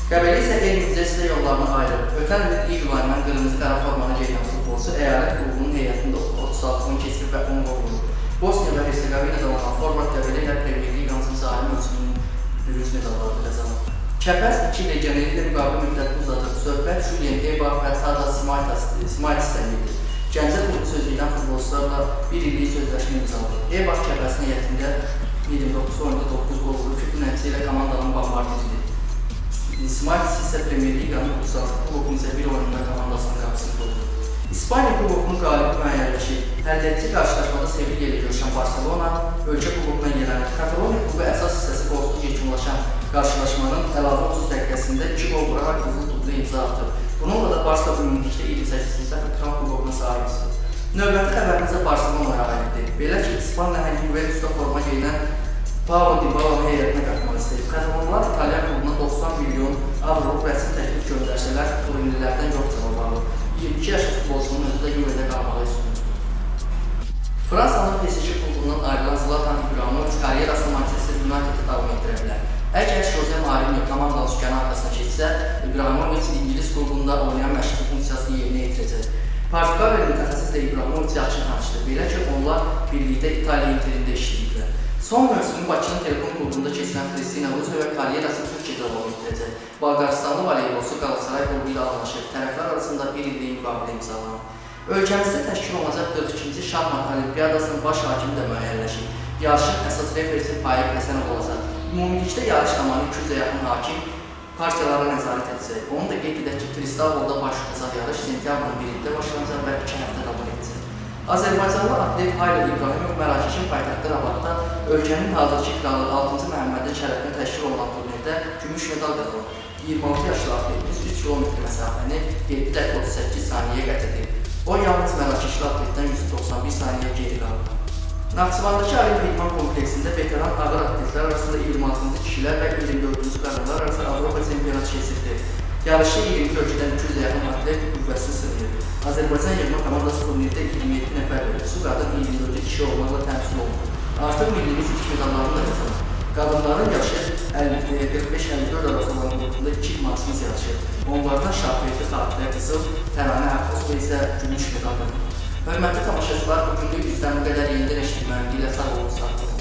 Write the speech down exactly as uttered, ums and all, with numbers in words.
Qəbələ isə elm müzesilə yollarını ayırıb. Ötən il iyul ayından qırmızı qara formanı geyinən futbolçu əyalət klubunun heyətində otuz altı on keçib və on qol vurur. Bosniya və Hersegovinada olan format Qəbələ ilə Premyer Liqanın zalim ölçünün bürüz medalları qazanır. Kəpəz iki legioneri ilə müqavilə müddətini uzatıb. Söhbət Julien Deba və Tadal Smaytisdən gedir. Gəncə klubu sözlükdən futbolçularla bir illik sözləşmə imzalanır. Deba Kəpəzin heyətində iyirmi doqquz oyunda doqquz qol vurub ki, bu nəticə ilə komandanın bombardiridir. Smaytis isə Premyer Liqanın otuz altı klubunun isə bir oyunda komandasının qapısını qurdu. İspaniya kubokunun qalibi müəyyənləşir. Həlledici qarşılaşmada Sevilla görüşən Barcelona ölkə kubokuna yelənir. Kataloniya klubu əsas hissəsi qolsuz yekunlaşan qarşılaşmanın əlavə otuz dəqiqəsində iki qol vuraraq qızıl dublə imza atır. Bununla da Barça ümumilikdə iyirmi səkkizінші dəfə Kral kubokuna sahibdir. Növbəti xəbərimizə Barcelona'ya aiddir. Belə ki, İspan nəhəngi Juventusda forma geyinən Paulo Dybala'nı heyətinə qatmaq istəyib. Katalonlar İtalyan klubuna doxsan milyon avro rəsmi təklif göndərsələr, turnirlərdən yox cavab alır. iyirmi iki yaşlı futbolçunun özü də Juventusda qalmağı üstündür. Fransanın P S G klubundan ayrılan Zlatan İbrahimovic karyerasını Manchester United'da davam etdirə bilər. Əgər Jose Mourinho komandanın sükanı arxasına keçsə, İbrahimovic İngilis klubunda oynayan məşqçi funksiyasını yerinə yetirəcək. Portuqaliya mütəxəssislə İbrahimovic yaxşı tanışdır. Belə ki, onlar birlikdə İtaliya interində işləyiblər. Son mövsümü Bakının Telekom klubunda keçirən Kristina Rusova karyerasını Türkiyədə davam etdirəcək. Bolqaristanlı voleybolçu Qalatasaray klubu ilə anlaşıb. Tərəflər arasında bir illik müqavilə imzalanıb. Ölkəmizdə təşkil olunacaq qırx ikinci şahmat olimpiyadasının baş hakimi də müəyyənləşib. Yarışın əsas referisi Faiq Həsənov olacaq. Ümumilikdə yarış zamanı iki yüzə yaxın hakim partiyalara nəzarət edəcək. Onu da qeyd edək ki, Tristavolda baş tutacaq yarış sentyabrın birində başlanacaq və iki həftə davam edəcək. Azərbaycanlı atlet Hayla İbrahimov Mərakeşin paytaxtı Rabatda ölkənin hazırki kralı altıncı Məhəmmədin şərəfinə təşkil olunan turnirdə gümüş medal qazanıb. iyirmi altı yaşlı atletimiz üç kilometr məsafəni yeddi dəqiqə otuz səkkiz saniyəyə qət edib. O, yalnız Mərakeşli atletdən yüz doxsan bir saniyə geri qalıb. Naxçıvandakı Olimpiya İdman kompleksində veteran ağır atletlər arasında iyirmi altıncı kişilər və iyirmi dördüncü qadınlar arasında Avropa çempionatı keçirilir. Yarışı iyirmi ölkədən üç yüzə yaxın atlet qüvvəsini sınır. Azərbaycan yığma komandası turnirdə iyirmi yeddi nəfər ölçüsü qadın iyirmi dördü kişi olmaqla təmsil olunur. Artıq millimiz ilk medallarını da qazanır. Qadınların yaşı qırx beş əlli dörd arası olan qrupunda iki idmançımız yarışır. Onlardan Şafiyeti Xatirə qızıl, Təranə Əfqosova isə gümüş medal qazanır. Hörmətli tamaşaçılar, bugünlük bizdən bu qədər yenidən eşitməyim dilə sağ olun.